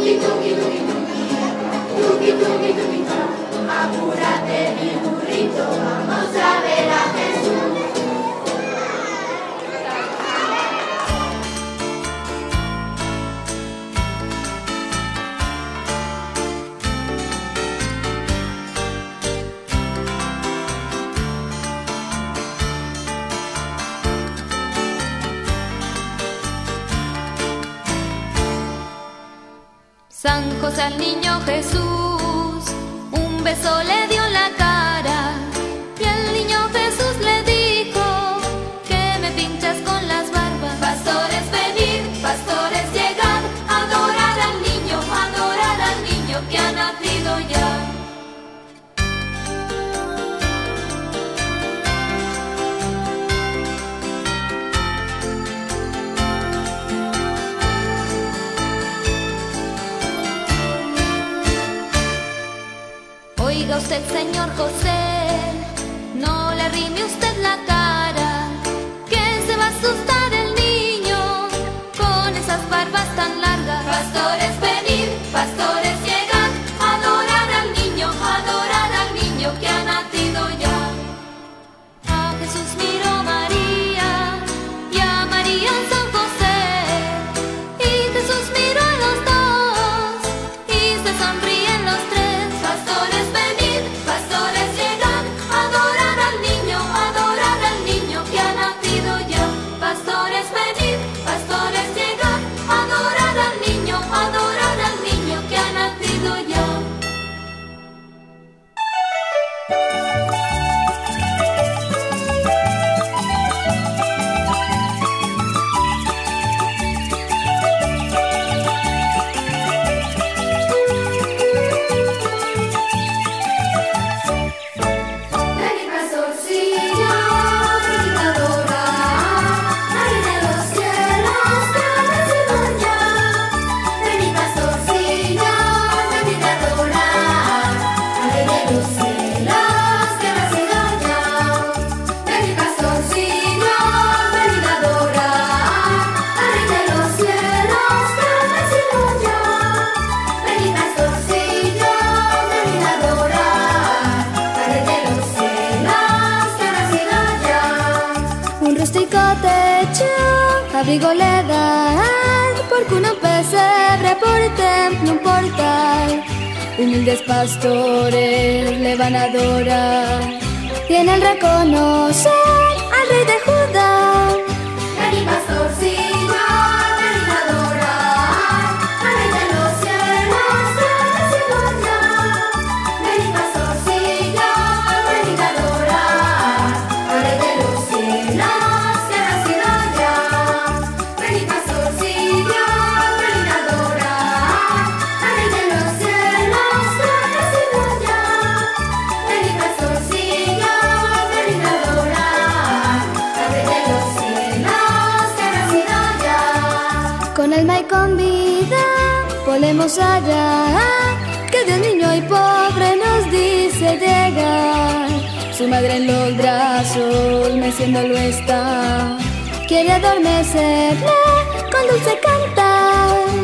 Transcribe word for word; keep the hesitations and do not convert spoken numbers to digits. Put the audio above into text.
Apúrate, mi burrito, vamos a ver a Jesús. San José al niño Jesús, un beso le dio en la cara, y el niño Jesús le dijo, que me pinchas con las barbas. Pastores venid, pastores llegad, adorar al niño, adorar al niño que ha nacido ya. Oiga usted, señor José, no le arrime usted la cara, que se va a asustar el niño con esas barbas tan largas. Pastores venid, pastores llegad, adorar al niño, adorar al niño que ha nacido ya. A Jesús miró María y a María San José, y Jesús miró a los dos y se sonríen los tres. Pastores venid, pastores llegad, adorar al niño, adorar al niño que ha nacido ya. Pastores venid, pastores llegad, adorar al niño, adorar al niño que ha nacido ya. Ven, pastorcillo, ven a adorar al Rey de los cielos que ha nacido ya. Ven, pastorcillo, ven a adorar al Rey de los cielos que ha nacido ya. Ven, pastorcillo, ven a adorar al Rey de los cielos que ha nacido ya. Ven, pastorcillo, ven a adorar al Rey de los cielos que ha nacido ya. Un rústico techo, abrigo le dan, porque un pesebre por templo, un portal. Humildes pastores le van a adorar, y en él reconocer al Rey de Judá. Ven, pastorcillo, ven a adorar al Rey de los cielos que ha nacido ya. Ven, pastorcillo, ven a adorar al Rey de los cielos que ha nacido ya. Ven, pastorcillo, ven a adorar al Rey de los cielos que ha nacido ya. Ven, pastorcillo, ven a adorar al Rey de los cielos que ha nacido ya. Con alma y con vida podemos hallar que Dios niño y pobre nos dice llegar. Su madre en los brazos meciéndolo está, quiere adormecerle con dulce cantar.